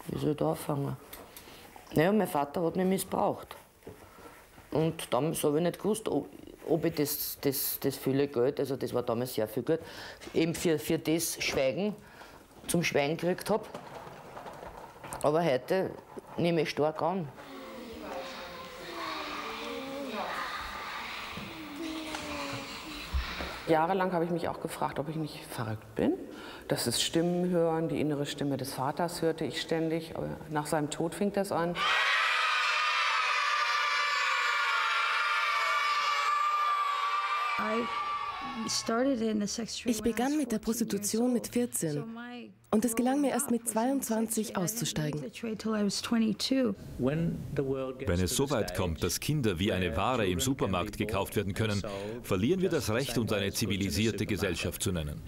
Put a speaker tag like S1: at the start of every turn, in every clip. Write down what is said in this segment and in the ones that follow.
S1: Wie soll ich da anfangen? Naja, mein Vater hat mich missbraucht. Und damals habe ich nicht gewusst, ob ich das viele Geld, also das war damals sehr viel Geld, eben für das Schweigen zum Schweigen gekriegt habe. Aber heute nehme ich stark an.
S2: Jahrelang habe ich mich auch gefragt, ob ich nicht verrückt bin. Das ist Stimmen hören, die innere Stimme des Vaters hörte ich ständig. Aber nach seinem Tod fing das an.
S3: Ich begann mit der Prostitution mit 14 und es gelang mir erst mit 22 auszusteigen.
S4: Wenn es so weit kommt, dass Kinder wie eine Ware im Supermarkt gekauft werden können, verlieren wir das Recht, uns eine zivilisierte Gesellschaft zu nennen.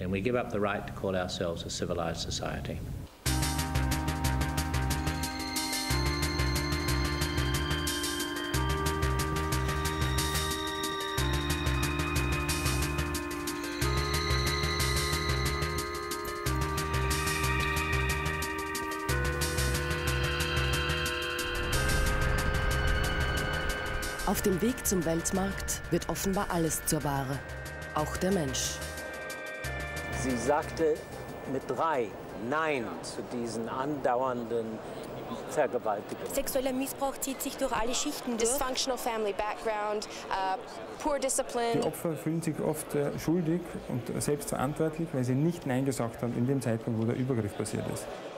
S3: Auf dem Weg zum Weltmarkt wird offenbar alles zur Ware, auch der Mensch.
S5: Sie sagte mit 3 Nein zu diesen andauernden Vergewaltigungen.
S6: Sexueller Missbrauch zieht sich durch alle Schichten durch. Dysfunctional family background, poor discipline.
S7: Die Opfer fühlen sich oft schuldig und selbstverantwortlich, weil sie nicht Nein gesagt haben in dem Zeitpunkt, wo der Übergriff passiert ist.